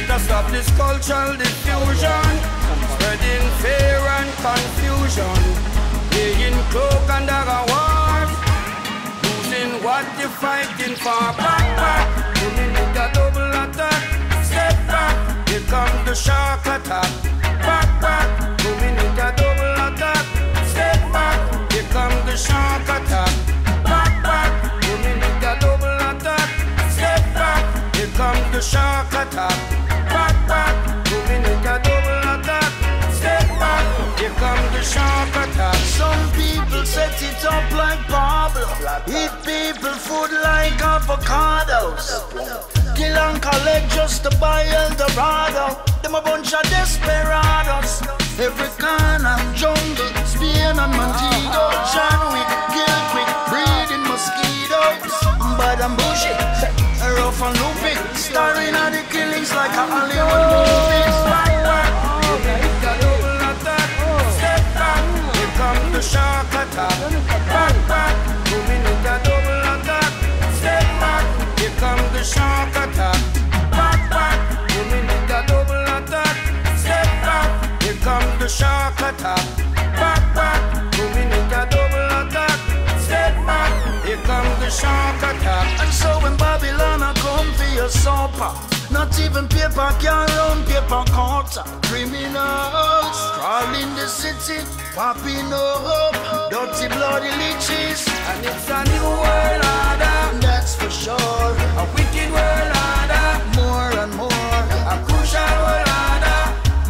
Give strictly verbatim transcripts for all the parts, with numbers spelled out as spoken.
Better stop this cultural diffusion, spreading fear and confusion, laying cloak under a war, losing what you're fighting for. Back, back, coming with a double attack. Step back, here comes the shark attack. Back, back, coming with a double attack. Step back, here comes the shark attack. Back, back, coming with a double attack. Step back, here comes the shark attack. Back, back, coming with a double attack. Step back, here comes the shark attack. Some people set it up like Pablo, eat people food like avocados, kill and collect just to buy Eldorado. Them a bunch of desperados. Every corner, jungle, Spain and Montego, John Wick, kill quick, breeding mosquitoes. Bad and bushy, rough and loopy, starring at the killings like a Hollywood movies. Back, back, coming with a double attack. Step back, here comes the shark attack. Back, back, coming with a double attack. Step back, here comes the shark attack. Back, back, coming with a double attack. Step back, here comes the shark attack. Back, back, coming with a double attack. Step back, here comes the shark attack. And so when Babylon a come for your supper, not even paper can run paper cutter. Criminals crawling the city, popping up dirty bloody leeches. And it's a new world order, That's for sure. a wicked world order, More and more. a crucial world order,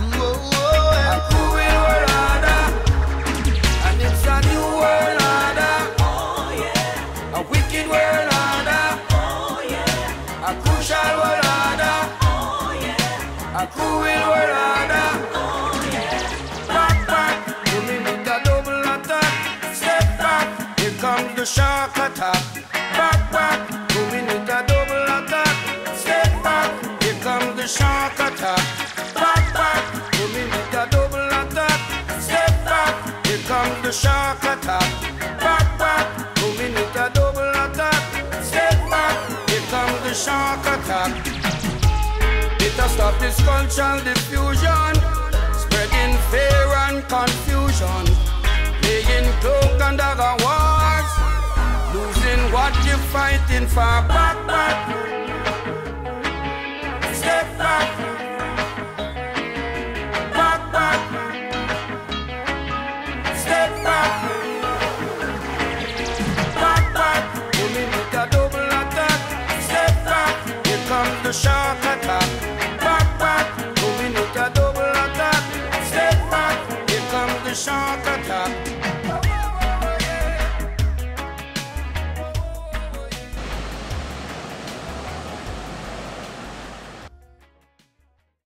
a cruel world order. And it's a new world order, a wicked world order, a crucial world order, a cruel world order. Back, back, coming with a double attack. Step back, here comes the shark attack. Back, back, coming with a double attack. Step back, here comes the shark attack. Back, back, coming with a double attack. Step back, here comes the shark attack. Back, back, coming with a double attack. Step back, here comes the shark attack. Better stop this cultural diffusion, spreading fear and confusion, laying cloak under a wars, losing what you're fighting for. Back, back,